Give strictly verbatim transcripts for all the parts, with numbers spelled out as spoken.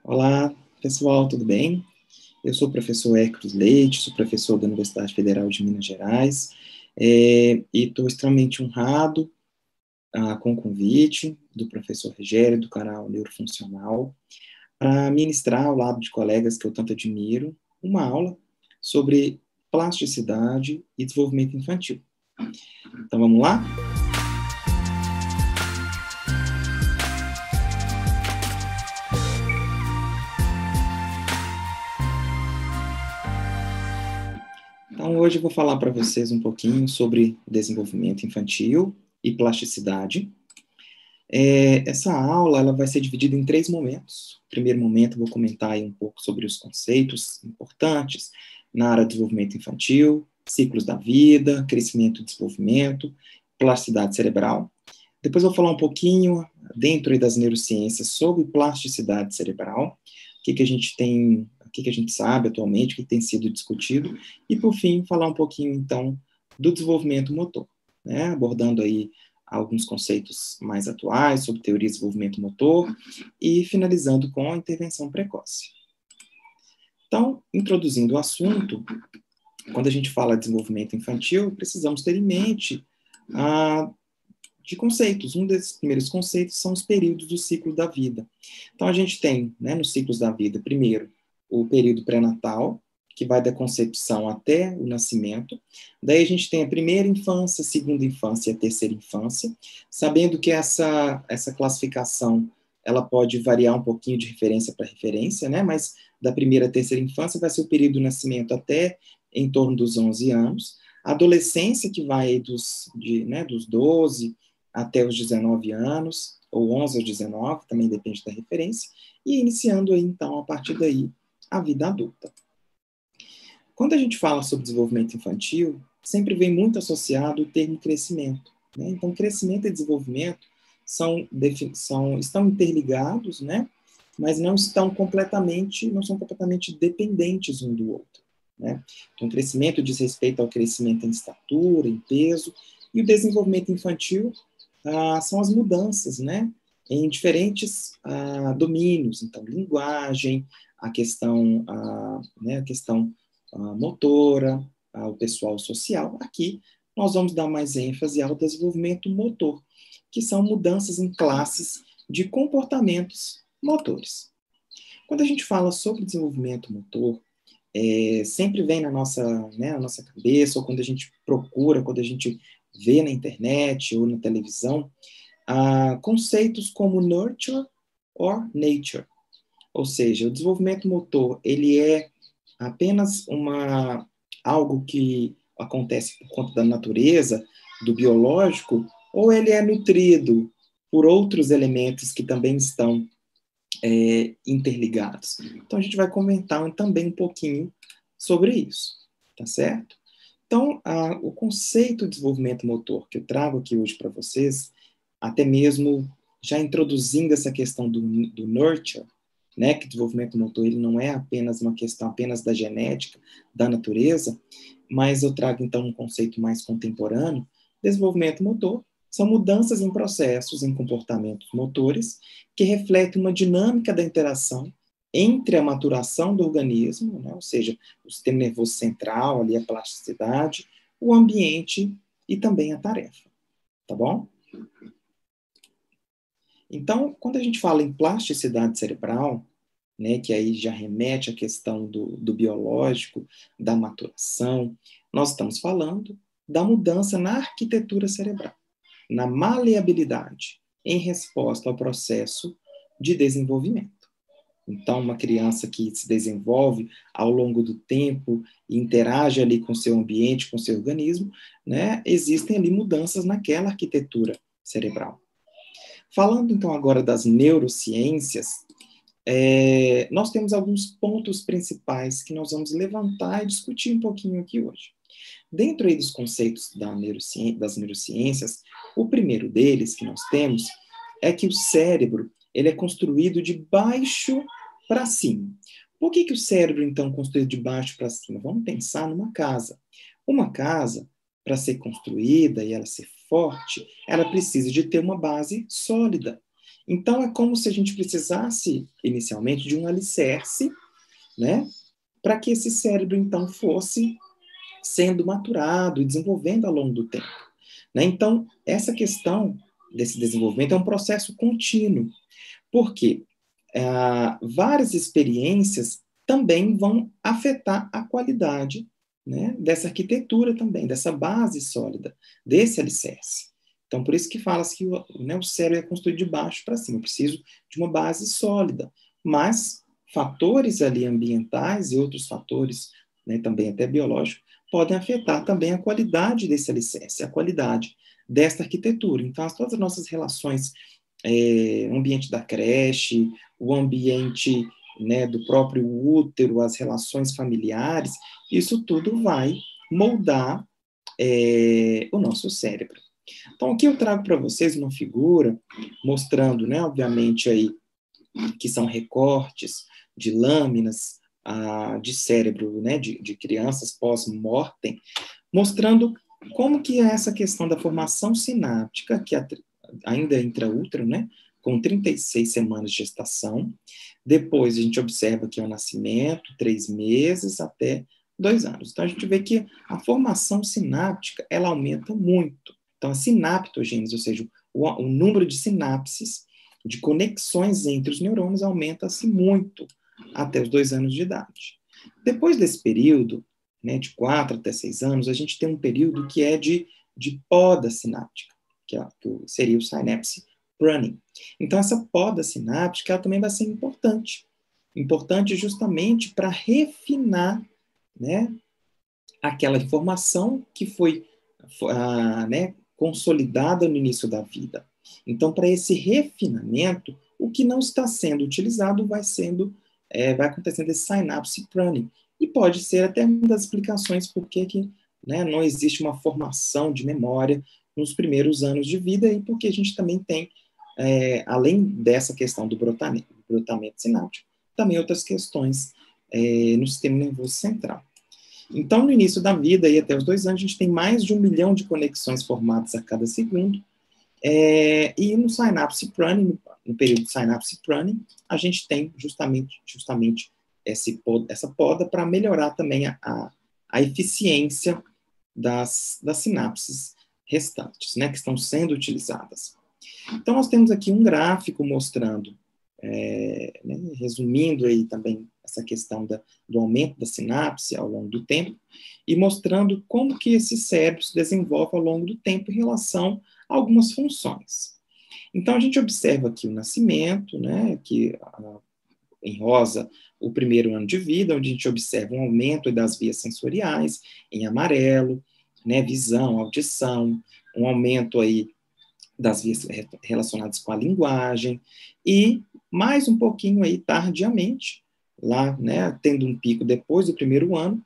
Olá, pessoal, tudo bem? Eu sou o professor Hércules Leite, sou professor da Universidade Federal de Minas Gerais, é, e estou extremamente honrado ah, com o convite do professor Rogério, do canal Neurofuncional, para ministrar ao lado de colegas que eu tanto admiro, uma aula sobre plasticidade e desenvolvimento infantil. Então, vamos lá? Então, hoje eu vou falar para vocês um pouquinho sobre desenvolvimento infantil e plasticidade. É, essa aula ela vai ser dividida em três momentos. No primeiro momento, eu vou comentar aí um pouco sobre os conceitos importantes na área de desenvolvimento infantil, ciclos da vida, crescimento e desenvolvimento, plasticidade cerebral. Depois eu vou falar um pouquinho, dentro das neurociências, sobre plasticidade cerebral, o que, que a gente tem, o que, que a gente sabe atualmente, o que tem sido discutido, e por fim, falar um pouquinho, então, do desenvolvimento motor, né, abordando aí alguns conceitos mais atuais sobre teoria de desenvolvimento motor, e finalizando com a intervenção precoce. Então, introduzindo o assunto, quando a gente fala de desenvolvimento infantil, precisamos ter em mente a de conceitos. Um desses primeiros conceitos são os períodos do ciclo da vida. Então, a gente tem, né, nos ciclos da vida, primeiro, o período pré-natal, que vai da concepção até o nascimento. Daí a gente tem a primeira infância, a segunda infância e a terceira infância, sabendo que essa, essa classificação ela pode variar um pouquinho de referência para referência, né, mas da primeira à terceira infância vai ser o período do nascimento até em torno dos onze anos. A adolescência, que vai dos, de, né, dos doze até os dezenove anos, ou onze aos dezenove, também depende da referência, e iniciando aí, então, a partir daí, a vida adulta. Quando a gente fala sobre desenvolvimento infantil, sempre vem muito associado o termo crescimento, né? Então, crescimento e desenvolvimento são, são, estão interligados, né? Mas não estão completamente, não são completamente dependentes um do outro, né? Então, o crescimento diz respeito ao crescimento em estatura, em peso, e o desenvolvimento infantil ah, são as mudanças, né, em diferentes ah, domínios, então, linguagem, a questão, ah, né, a questão ah, motora, ah, o pessoal social. Aqui, nós vamos dar mais ênfase ao desenvolvimento motor, que são mudanças em classes de comportamentos motores. Quando a gente fala sobre desenvolvimento motor, é, sempre vem na nossa, né, na nossa cabeça, ou quando a gente procura, quando a gente vê na internet ou na televisão, ah, conceitos como nurture or nature. Ou seja, o desenvolvimento motor, ele é apenas uma, algo que acontece por conta da natureza, do biológico, ou ele é nutrido por outros elementos que também estão é, interligados. Então, a gente vai comentar também um pouquinho sobre isso, tá certo? Então, a, o conceito de desenvolvimento motor que eu trago aqui hoje para vocês, até mesmo já introduzindo essa questão do, do nurture, né, que o desenvolvimento motor ele não é apenas uma questão apenas da genética, da natureza, mas eu trago então um conceito mais contemporâneo. Desenvolvimento motor são mudanças em processos, em comportamentos motores, que refletem uma dinâmica da interação entre a maturação do organismo, né, ou seja, o sistema nervoso central, ali a plasticidade, o ambiente e também a tarefa, tá bom? Então, quando a gente fala em plasticidade cerebral, né, que aí já remete à questão do, do biológico, da maturação, nós estamos falando da mudança na arquitetura cerebral, na maleabilidade, em resposta ao processo de desenvolvimento. Então, uma criança que se desenvolve ao longo do tempo e interage ali com o seu ambiente, com o seu organismo, né, existem ali mudanças naquela arquitetura cerebral. Falando, então, agora das neurociências, é, nós temos alguns pontos principais que nós vamos levantar e discutir um pouquinho aqui hoje. Dentro aí dos conceitos da neurociência, das neurociências, o primeiro deles que nós temos é que o cérebro ele é construído de baixo para cima. Por que, que o cérebro, então, é construído de baixo para cima? Vamos pensar numa casa. Uma casa, para ser construída e ela ser forte, ela precisa de ter uma base sólida. Então, é como se a gente precisasse, inicialmente, de um alicerce, né, para que esse cérebro, então, fosse sendo maturado e desenvolvendo ao longo do tempo. Né? Então, essa questão desse desenvolvimento é um processo contínuo, porque ah, várias experiências também vão afetar a qualidade, né, dessa arquitetura também, dessa base sólida, desse alicerce. Então, por isso que fala-se que o, né, o cérebro é construído de baixo para cima. Eu preciso de uma base sólida, mas fatores ali ambientais e outros fatores, né, também até biológicos, podem afetar também a qualidade desse alicerce, a qualidade desta arquitetura. Então, todas as nossas relações, é, o ambiente da creche, o ambiente, né, do próprio útero, as relações familiares, isso tudo vai moldar é, o nosso cérebro. Então, aqui eu trago para vocês uma figura mostrando, né, obviamente, aí, que são recortes de lâminas ah, de cérebro, né, de, de crianças pós-mortem, mostrando como que é essa questão da formação sináptica, que ainda é intraútero, né, com trinta e seis semanas de gestação. Depois a gente observa que é o nascimento, três meses até dois anos. Então a gente vê que a formação sináptica, ela aumenta muito. Então a sinaptogênese, ou seja, o, o número de sinapses, de conexões entre os neurônios, aumenta-se muito até os dois anos de idade. Depois desse período, né, de quatro até seis anos, a gente tem um período que é de, de poda sináptica, que, é, que seria o synapse pruning. Então, essa poda sináptica ela também vai ser importante. Importante justamente para refinar, né, aquela informação que foi ah, né, consolidada no início da vida. Então, para esse refinamento, o que não está sendo utilizado vai sendo, é, vai acontecendo esse synapse pruning. E pode ser até uma das explicações por que, que né, não existe uma formação de memória nos primeiros anos de vida e porque a gente também tem, é, além dessa questão do brotamento, brotamento sináptico, também outras questões é, no sistema nervoso central. Então, no início da vida, e até os dois anos, a gente tem mais de um milhão de conexões formadas a cada segundo. É, e no synapse pruning, no período de synapse pruning, a gente tem justamente, justamente esse, essa poda para melhorar também a, a, a eficiência das, das sinapses restantes, né, que estão sendo utilizadas. Então, nós temos aqui um gráfico mostrando, é, né, resumindo aí também essa questão da, do aumento da sinapse ao longo do tempo, e mostrando como que esse cérebro se desenvolve ao longo do tempo em relação a algumas funções. Então, a gente observa aqui o nascimento, né, que a, em rosa, o primeiro ano de vida, onde a gente observa um aumento das vias sensoriais, em amarelo, né, visão, audição, um aumento aí das vias relacionadas com a linguagem, e mais um pouquinho aí tardiamente, lá, né, tendo um pico depois do primeiro ano,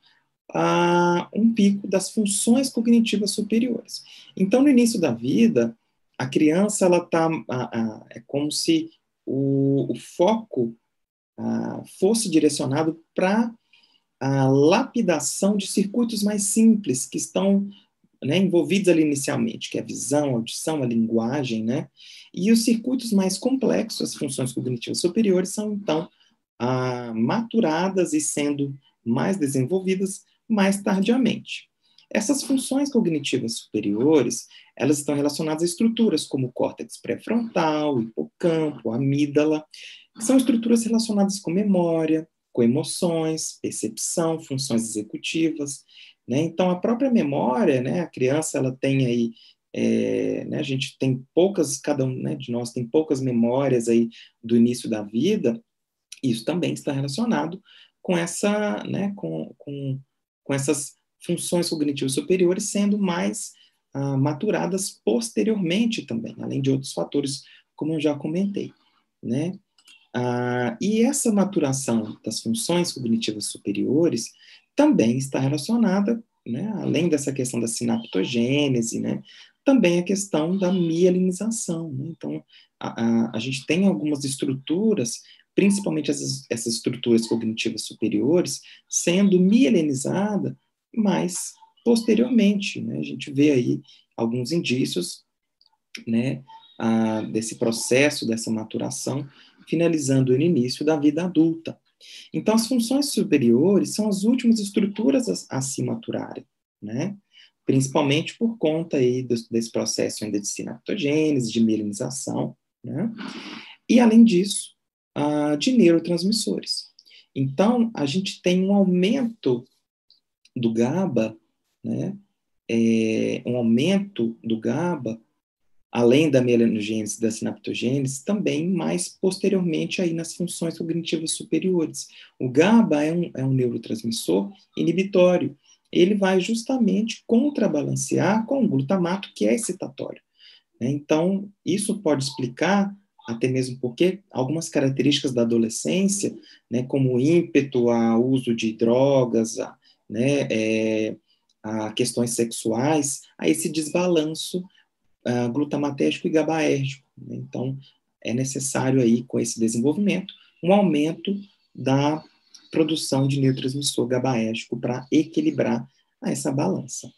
a um pico das funções cognitivas superiores. Então, no início da vida, a criança, ela tá, a, a, é como se o, o foco a, fosse direcionado para a lapidação de circuitos mais simples, que estão, né, envolvidos ali inicialmente, que é a visão, a audição, a linguagem, né? E os circuitos mais complexos, as funções cognitivas superiores, são, então, ah, maturadas e sendo mais desenvolvidas mais tardiamente. Essas funções cognitivas superiores, elas estão relacionadas a estruturas como o córtex pré-frontal, o hipocampo, a amígdala, que são estruturas relacionadas com memória, com emoções, percepção, funções executivas, né? Então, a própria memória, né, a criança, ela tem aí, é, né, a gente tem poucas, cada um, né, de nós tem poucas memórias aí do início da vida. Isso também está relacionado com essa, né, com, com, com essas funções cognitivas superiores sendo mais ah, maturadas posteriormente também, além de outros fatores, como eu já comentei, né? Ah, e essa maturação das funções cognitivas superiores também está relacionada, né, além dessa questão da sinaptogênese, né, também a questão da mielinização, né? Então, a, a, a gente tem algumas estruturas, principalmente essas, essas estruturas cognitivas superiores, sendo mielinizada mais posteriormente, né? A gente vê aí alguns indícios, né, ah, desse processo, dessa maturação, finalizando no início da vida adulta. Então, as funções superiores são as últimas estruturas a, a se maturarem, né? Principalmente por conta aí do, desse processo ainda de sinaptogênese, de mielinização, né? E, além disso, uh, de neurotransmissores. Então, a gente tem um aumento do GABA, né? É, um aumento do GABA, além da melanogênese e da sinaptogênese, também mais posteriormente aí nas funções cognitivas superiores. O GABA é um, é um neurotransmissor inibitório. Ele vai justamente contrabalancear com o glutamato, que é excitatório. Né? Então, isso pode explicar até mesmo porque algumas características da adolescência, né, como o ímpeto ao uso de drogas, a, né, é, a questões sexuais, a esse desbalanço uh, glutamatérgico e GABAérgico. Né? Então, é necessário aí, com esse desenvolvimento, um aumento da produção de neurotransmissor GABAérgico para equilibrar essa balança.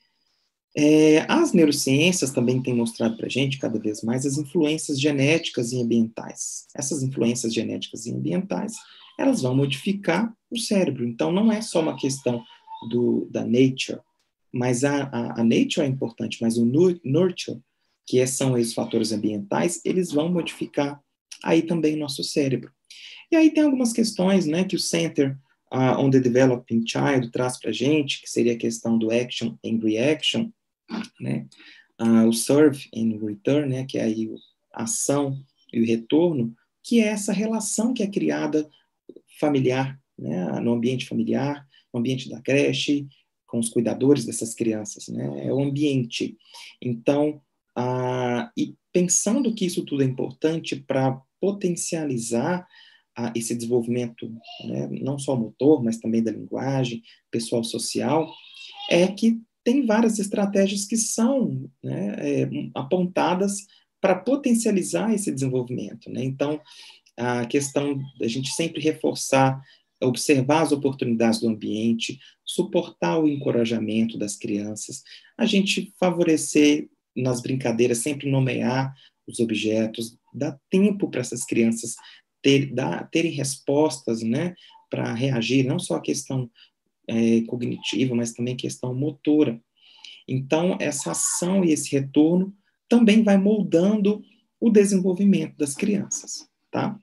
É, as neurociências também têm mostrado para a gente, cada vez mais, as influências genéticas e ambientais. Essas influências genéticas e ambientais, elas vão modificar o cérebro. Então, não é só uma questão do, da nature, mas a, a, a nature é importante, mas o nurture, que são esses fatores ambientais, eles vão modificar aí também o nosso cérebro. E aí tem algumas questões, né, que o Center uh, on the Developing Child traz para a gente, que seria a questão do action and reaction, né, uh, o serve and return, né, que é aí a ação e o retorno, que é essa relação que é criada familiar, né, no ambiente familiar, no ambiente da creche, com os cuidadores dessas crianças, né, é o ambiente. Então, uh, e pensando que isso tudo é importante para potencializar uh, esse desenvolvimento, né, não só motor, mas também da linguagem, pessoal social, é que tem várias estratégias que são, né, é, apontadas para potencializar esse desenvolvimento. Né? Então, a questão da gente sempre reforçar, observar as oportunidades do ambiente, suportar o encorajamento das crianças, a gente favorecer nas brincadeiras, sempre nomear os objetos, dar tempo para essas crianças ter, dar, terem respostas, né, para reagir, não só a questão é, cognitiva, mas também questão motora. Então, essa ação e esse retorno também vai moldando o desenvolvimento das crianças, tá?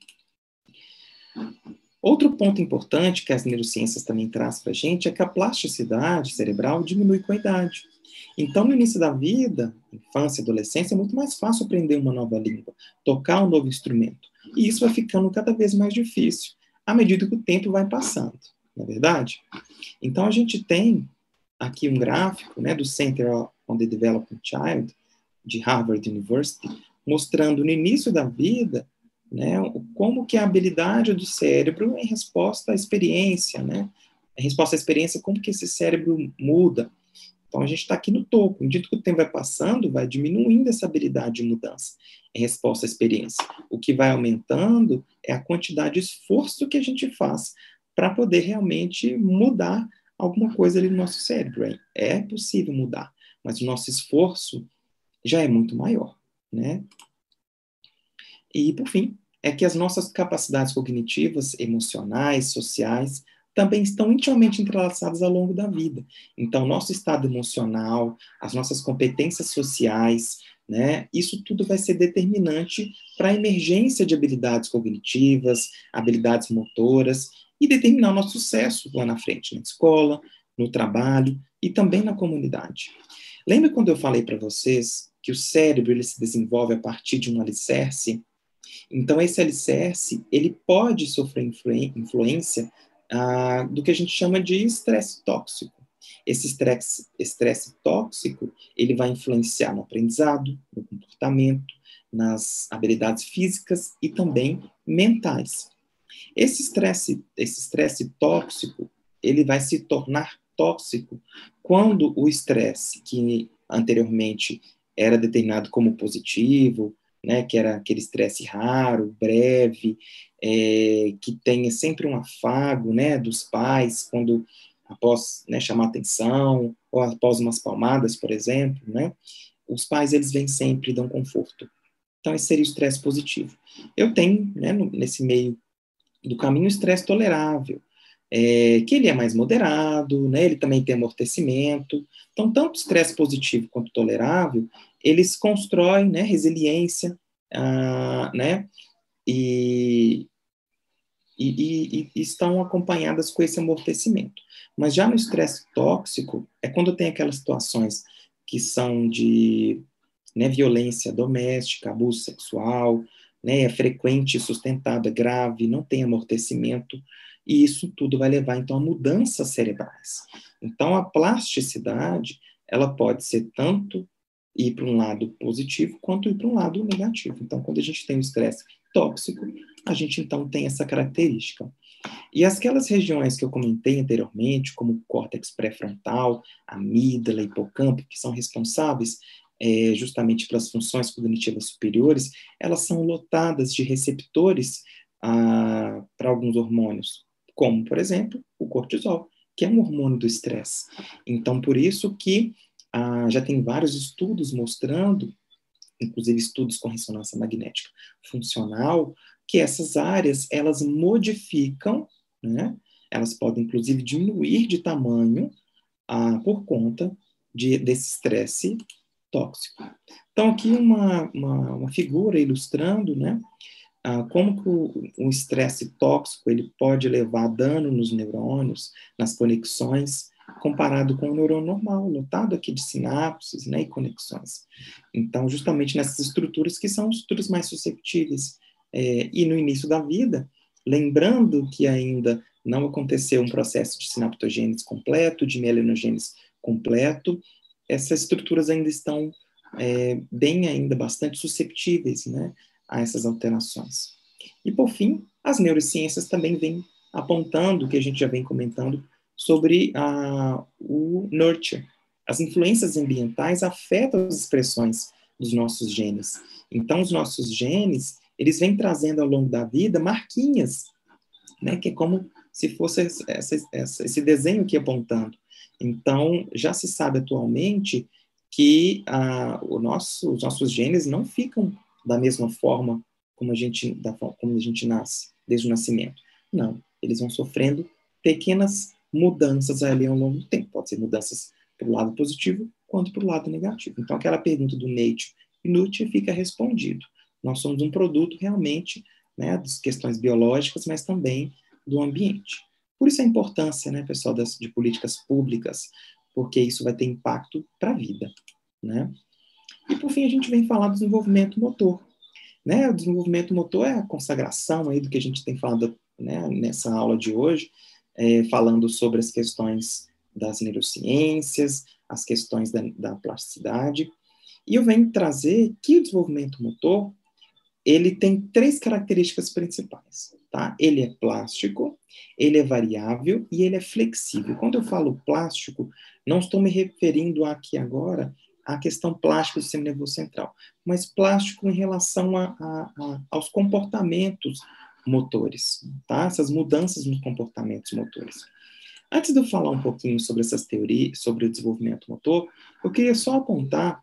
Outro ponto importante que as neurociências também trazem para a gente é que a plasticidade cerebral diminui com a idade. Então, no início da vida, infância e adolescência, é muito mais fácil aprender uma nova língua, tocar um novo instrumento. E isso vai ficando cada vez mais difícil, à medida que o tempo vai passando, não é verdade? Então, a gente tem aqui um gráfico, né, do Center on the Developing Child, de Harvard University, mostrando no início da vida, né, como que a habilidade do cérebro em resposta à experiência, né, em resposta à experiência, como que esse cérebro muda. Então, a gente está aqui no topo. À medida que o tempo vai passando, vai diminuindo essa habilidade de mudança em resposta à experiência. O que vai aumentando é a quantidade de esforço que a gente faz para poder realmente mudar alguma coisa ali no nosso cérebro. É possível mudar, mas o nosso esforço já é muito maior, né? E, por fim, é que as nossas capacidades cognitivas, emocionais, sociais, também estão intimamente entrelaçadas ao longo da vida. Então, nosso estado emocional, as nossas competências sociais, né, isso tudo vai ser determinante para a emergência de habilidades cognitivas, habilidades motoras, e determinar o nosso sucesso lá na frente, na escola, no trabalho e também na comunidade. Lembra quando eu falei para vocês que o cérebro ele se desenvolve a partir de um alicerce? Então, esse alicerce, ele pode sofrer influência ah, do que a gente chama de estresse tóxico. Esse estresse, estresse tóxico, ele vai influenciar no aprendizado, no comportamento, nas habilidades físicas e também mentais. Esse estresse, esse estresse tóxico, ele vai se tornar tóxico quando o estresse, que anteriormente era determinado como positivo, né, que era aquele estresse raro, breve, é, que tenha sempre um afago, né, dos pais, quando após, né, chamar atenção, ou após umas palmadas, por exemplo, né, os pais, eles vêm sempre e dão conforto. Então, esse seria o estresse positivo. Eu tenho, né, no, nesse meio do caminho, o estresse tolerável, é, que ele é mais moderado, né, ele também tem amortecimento. Então, tanto o estresse positivo quanto tolerável, eles constroem, né, resiliência, ah, né, e, e, e, e estão acompanhadas com esse amortecimento. Mas já no estresse tóxico, é quando tem aquelas situações que são de, né, violência doméstica, abuso sexual, né, é frequente, sustentada, grave, não tem amortecimento, e isso tudo vai levar, então, a mudanças cerebrais. Então, a plasticidade, ela pode ser tanto ir para um lado positivo, quanto ir para um lado negativo. Então, quando a gente tem o estresse tóxico, a gente, então, tem essa característica. E aquelas regiões que eu comentei anteriormente, como o córtex pré-frontal, amígdala, hipocampo, que são responsáveis é, justamente pelas funções cognitivas superiores, elas são lotadas de receptores ah, para alguns hormônios, como, por exemplo, o cortisol, que é um hormônio do estresse. Então, por isso que ah, já tem vários estudos mostrando, inclusive estudos com ressonância magnética funcional, que essas áreas, elas modificam, né? Elas podem, inclusive, diminuir de tamanho ah, por conta de, desse estresse tóxico. Então, aqui uma, uma, uma figura ilustrando, né, ah, como que o estresse tóxico ele pode levar dano nos neurônios, nas conexões, comparado com o neurônio normal, lotado aqui de sinapses, né, e conexões. Então, justamente nessas estruturas que são estruturas mais susceptíveis. É, e no início da vida, lembrando que ainda não aconteceu um processo de sinaptogênese completo, de melanogênese completo, essas estruturas ainda estão é, bem ainda bastante susceptíveis, né, a essas alterações. E, por fim, as neurociências também vêm apontando, que a gente já vem comentando, sobre a, o nurture. As influências ambientais afetam as expressões dos nossos genes. Então, os nossos genes, eles vêm trazendo ao longo da vida marquinhas, né, que é como se fosse essa, essa, esse desenho aqui apontando. Então, já se sabe atualmente que ah, o nosso, os nossos genes não ficam da mesma forma como a gente, da, como a gente nasce, desde o nascimento. Não, eles vão sofrendo pequenas mudanças ali ao longo do tempo. Pode ser mudanças para o lado positivo, quanto para o lado negativo. Então, aquela pergunta do Nature e Nurture fica respondido. Nós somos um produto realmente, né, das questões biológicas, mas também do ambiente. Por isso a importância, né, pessoal, das, de políticas públicas, porque isso vai ter impacto para a vida, né? E, por fim, a gente vem falar do desenvolvimento motor. Né? O desenvolvimento motor é a consagração aí do que a gente tem falado, né, nessa aula de hoje, é, falando sobre as questões das neurociências, as questões da, da plasticidade. E eu venho trazer que o desenvolvimento motor, ele tem três características principais, tá? Ele é plástico, ele é variável e ele é flexível. Quando eu falo plástico, não estou me referindo aqui agora à questão plástica do sistema nervoso central, mas plástico em relação a, a, a, aos comportamentos motores, tá? Essas mudanças nos comportamentos motores. Antes de eu falar um pouquinho sobre essas teorias, sobre o desenvolvimento motor, eu queria só apontar,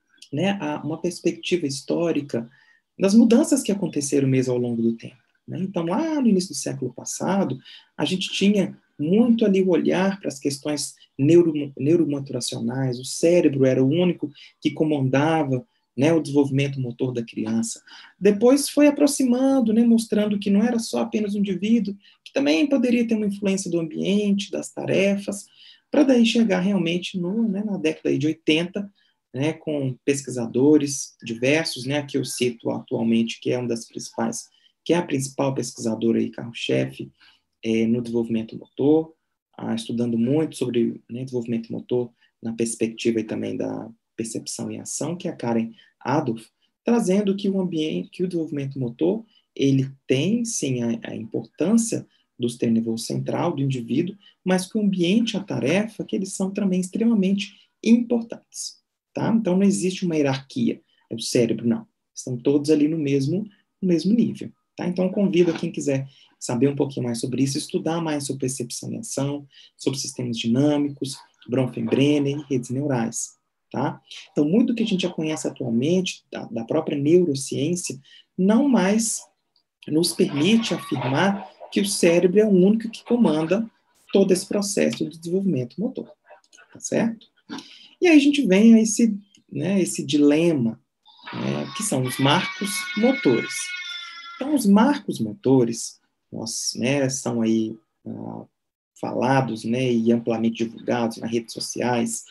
né, uma perspectiva histórica das mudanças que aconteceram mesmo ao longo do tempo. Né? Então, lá no início do século passado, a gente tinha muito ali o olhar para as questões neuro, neuromaturacionais, o cérebro era o único que comandava, né, o desenvolvimento motor da criança. Depois foi aproximando, né, mostrando que não era só apenas um indivíduo, que também poderia ter uma influência do ambiente, das tarefas, para daí chegar realmente no, né, na década de oitenta, né, com pesquisadores diversos, né, que eu cito atualmente, que é uma das principais, que é a principal pesquisadora e carro-chefe é, no desenvolvimento motor, ah, estudando muito sobre, né, desenvolvimento motor na perspectiva e também da percepção e ação, que é a Karen Adolph, trazendo que o ambiente, que o desenvolvimento motor, ele tem, sim, a, a importância do sistema nervoso central, do indivíduo, mas que o ambiente e a tarefa, que eles são também extremamente importantes. Tá? Então, não existe uma hierarquia do cérebro, não. Estão todos ali no mesmo, no mesmo nível. Tá? Então, eu convido a quem quiser saber um pouquinho mais sobre isso, estudar mais sobre percepção e ação, sobre sistemas dinâmicos, Bronfenbrenner e redes neurais. tá? Então, muito do que a gente já conhece atualmente, da, da própria neurociência, não mais nos permite afirmar que o cérebro é o único que comanda todo esse processo de desenvolvimento motor, tá certo? E aí a gente vem a esse, né, esse dilema, né, que são os marcos motores. Então, os marcos motores, nós, né, são aí ah, falados, né, e amplamente divulgados nas redes sociais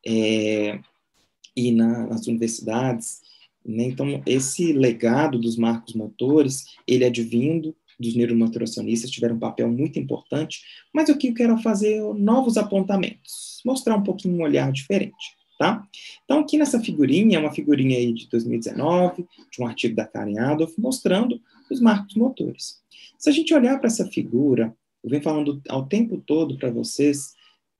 é, e na, nas universidades, né? Então, esse legado dos marcos motores, ele é advindo dos neuromotorizacionistas, tiveram um papel muito importante, mas o que eu quero fazer é novos apontamentos, mostrar um pouquinho um olhar diferente, tá? Então, aqui nessa figurinha, é uma figurinha aí de dois mil e dezenove, de um artigo da Karen Adolph, mostrando os marcos motores. Se a gente olhar para essa figura, eu venho falando ao tempo todo para vocês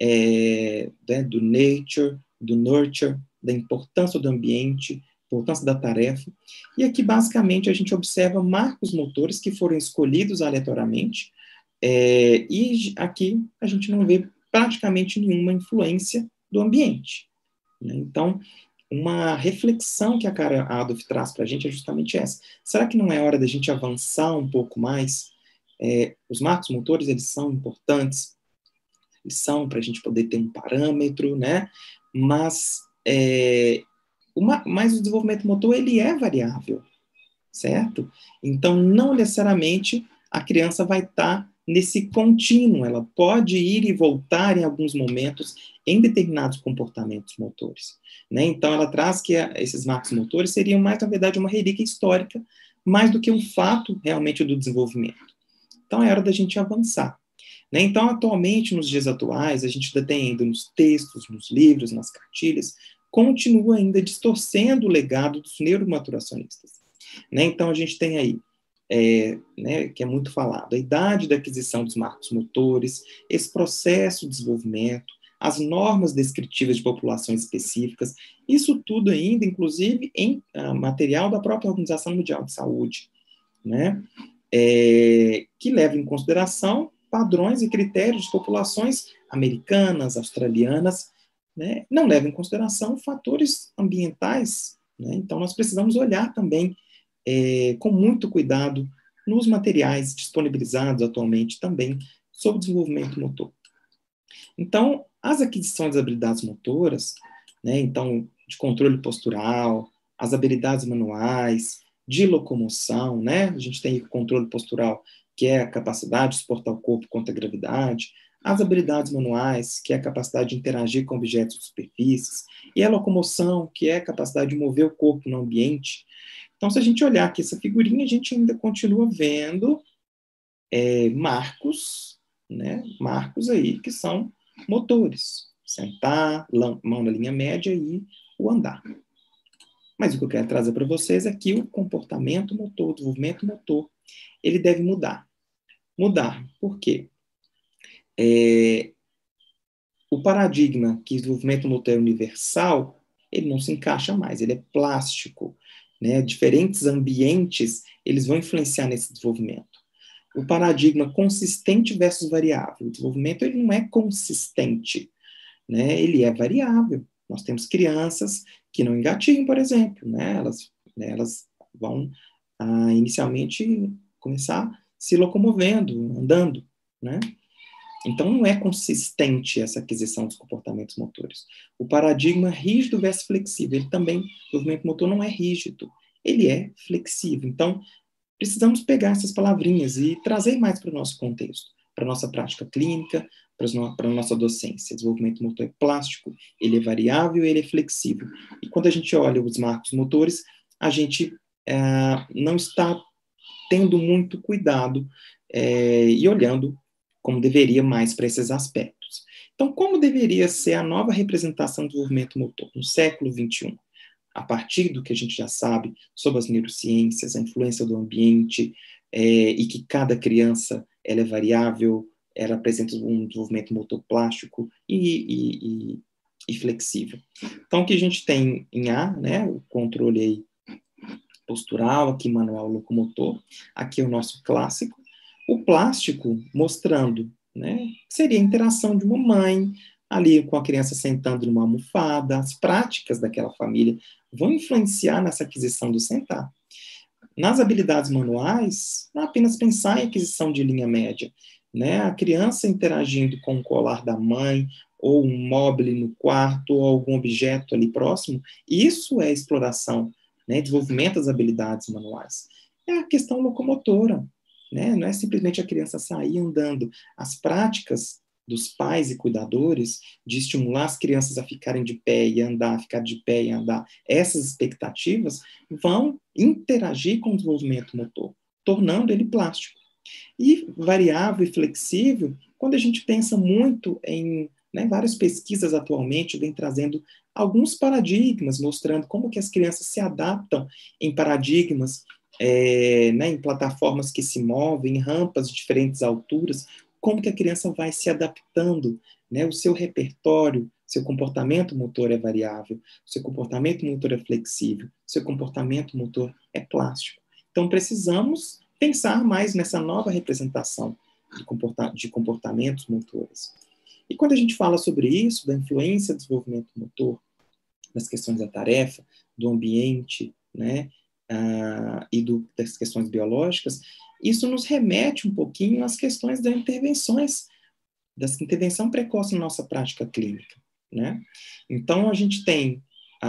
é, né, do nature, do nurture, da importância do ambiente, importância da tarefa. E aqui, basicamente, a gente observa marcos motores que foram escolhidos aleatoriamente, é, e aqui a gente não vê praticamente nenhuma influência do ambiente, né? Então, uma reflexão que a Karen Adolph traz para a gente é justamente essa. Será que não é hora da gente avançar um pouco mais? É, os marcos motores, eles são importantes, eles são para a gente poder ter um parâmetro, né? Mas é, uma, mas o desenvolvimento motor, ele é variável, certo? Então, não necessariamente a criança vai estar tá nesse contínuo, ela pode ir e voltar em alguns momentos em determinados comportamentos motores, né? Então, ela traz que a, esses marcos motores seriam mais, na verdade, uma relíquia histórica, mais do que um fato realmente do desenvolvimento. Então, é hora da gente avançar, né? Então, atualmente, nos dias atuais, a gente ainda tem ainda nos textos, nos livros, nas cartilhas, continua ainda distorcendo o legado dos neuromaturacionistas, né? Então, a gente tem aí, é, né, que é muito falado, a idade da aquisição dos marcos motores, esse processo de desenvolvimento, as normas descritivas de populações específicas, isso tudo ainda, inclusive, em uh, material da própria Organização Mundial de Saúde, né? É, que leva em consideração padrões e critérios de populações americanas, australianas, né? Não leva em consideração fatores ambientais, né? Então, nós precisamos olhar também é, com muito cuidado nos materiais disponibilizados atualmente também sobre desenvolvimento motor. Então, as aquisições das habilidades motoras, né, então, de controle postural, as habilidades manuais, de locomoção, né, a gente tem o controle postural, que é a capacidade de suportar o corpo contra a gravidade, as habilidades manuais, que é a capacidade de interagir com objetos de superfícies, e a locomoção, que é a capacidade de mover o corpo no ambiente. Então, se a gente olhar aqui essa figurinha, a gente ainda continua vendo é, marcos, né, marcos aí que são motores. Sentar, mão na linha média e o andar. Mas o que eu quero trazer para vocês é que o comportamento motor, o desenvolvimento motor, ele deve mudar. Mudar. Por quê? É, o paradigma que o desenvolvimento motor é universal, ele não se encaixa mais, ele é plástico, né? Diferentes ambientes, eles vão influenciar nesse desenvolvimento. O paradigma consistente versus variável. O desenvolvimento, ele não é consistente, né? Ele é variável. Nós temos crianças que não engatinham, por exemplo, né? Elas, né, elas vão ah, inicialmente começar se locomovendo, andando, né? Então, não é consistente essa aquisição dos comportamentos motores. O paradigma rígido versus flexível, ele também, o desenvolvimento motor não é rígido, ele é flexível. Então, precisamos pegar essas palavrinhas e trazer mais para o nosso contexto, para a nossa prática clínica, para a nossa docência. Desenvolvimento motor é plástico, ele é variável, ele é flexível. E quando a gente olha os marcos motores, a gente é, não está tendo muito cuidado é, e olhando como deveria mais para esses aspectos. Então, como deveria ser a nova representação do desenvolvimento motor no século vinte e um? A partir do que a gente já sabe sobre as neurociências, a influência do ambiente, é, e que cada criança ela é variável, ela apresenta um desenvolvimento motor plástico e, e, e, e flexível. Então, o que a gente tem em A, né, o controle aí postural, aqui manual locomotor, aqui é o nosso clássico, o plástico mostrando, né, que seria a interação de uma mãe, ali com a criança sentando numa almofada, as práticas daquela família vão influenciar nessa aquisição do sentar. Nas habilidades manuais, não é apenas pensar em aquisição de linha média, né? A criança interagindo com o colar da mãe, ou um móvel no quarto, ou algum objeto ali próximo, isso é exploração, né? Desenvolvimento das habilidades manuais. É a questão locomotora, né? Não é simplesmente a criança sair andando. As práticas dos pais e cuidadores de estimular as crianças a ficarem de pé e andar, ficar de pé e andar, essas expectativas vão interagir com o desenvolvimento motor, tornando ele plástico. E variável e flexível, quando a gente pensa muito em, né, várias pesquisas atualmente vêm trazendo alguns paradigmas, mostrando como que as crianças se adaptam em paradigmas, é, né, em plataformas que se movem, em rampas de diferentes alturas, como que a criança vai se adaptando, né, o seu repertório, seu comportamento motor é variável, seu comportamento motor é flexível, seu comportamento motor é plástico. Então, precisamos pensar mais nessa nova representação de, comporta de comportamentos motores. E quando a gente fala sobre isso, da influência do desenvolvimento motor, das questões da tarefa, do ambiente, né, uh, e do, das questões biológicas, isso nos remete um pouquinho às questões das intervenções, da intervenção precoce na nossa prática clínica, né? Então, a gente tem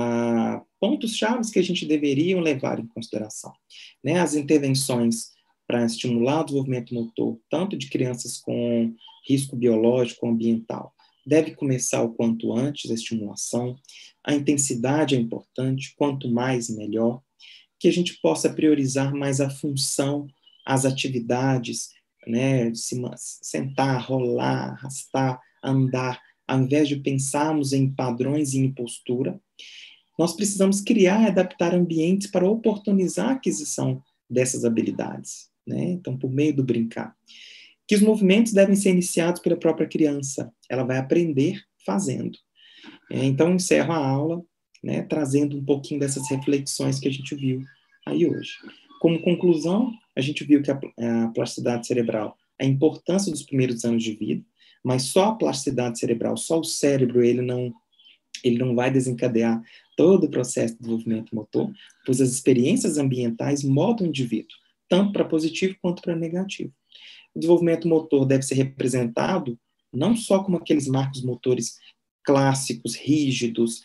uh, pontos chaves que a gente deveria levar em consideração, né? As intervenções para estimular o desenvolvimento motor, tanto de crianças com risco biológico ou ambiental, deve começar o quanto antes a estimulação. A intensidade é importante, quanto mais, melhor. Que a gente possa priorizar mais a função, as atividades, né, de se sentar, rolar, arrastar, andar, ao invés de pensarmos em padrões e em postura. Nós precisamos criar e adaptar ambientes para oportunizar a aquisição dessas habilidades, né? Então, por meio do brincar. Que os movimentos devem ser iniciados pela própria criança. Ela vai aprender fazendo. É, então, encerro a aula, né, trazendo um pouquinho dessas reflexões que a gente viu aí hoje. Como conclusão, a gente viu que a, a plasticidade cerebral, a importância dos primeiros anos de vida, mas só a plasticidade cerebral, só o cérebro, ele não, ele não vai desencadear todo o processo de desenvolvimento motor, pois as experiências ambientais moldam o indivíduo, tanto para positivo quanto para negativo. O desenvolvimento motor deve ser representado não só como aqueles marcos motores clássicos, rígidos,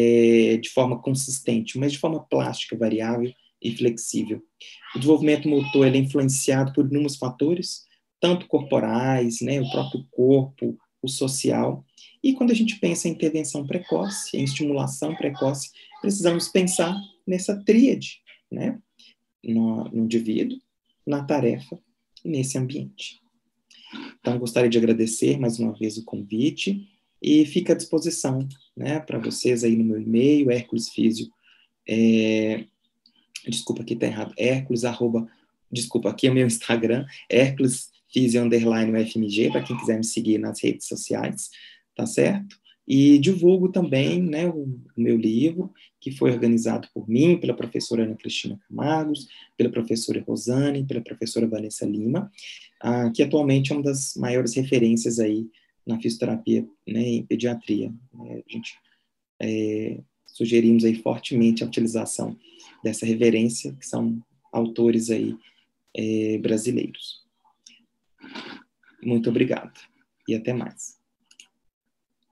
é, de forma consistente, mas de forma plástica, variável e flexível. O desenvolvimento motor ele é influenciado por inúmeros fatores, tanto corporais, né, o próprio corpo, o social. E quando a gente pensa em intervenção precoce, em estimulação precoce, precisamos pensar nessa tríade, né, no, no indivíduo, na tarefa e nesse ambiente. Então, gostaria de agradecer mais uma vez o convite e fica à disposição, né, para vocês aí no meu e-mail, Hércules Físio, é, desculpa, aqui está errado, Hércules, arroba, desculpa, aqui é o meu Instagram, Hércules Físio, underline, U F M G, para quem quiser me seguir nas redes sociais, tá certo? E divulgo também, né, o, o meu livro, que foi organizado por mim, pela professora Ana Cristina Camargos, pela professora Rosane, pela professora Vanessa Lima, ah, que atualmente é uma das maiores referências aí na fisioterapia, né, em pediatria. Né? A gente é, sugerimos aí fortemente a utilização dessa referência, que são autores aí é, brasileiros. Muito obrigado e até mais.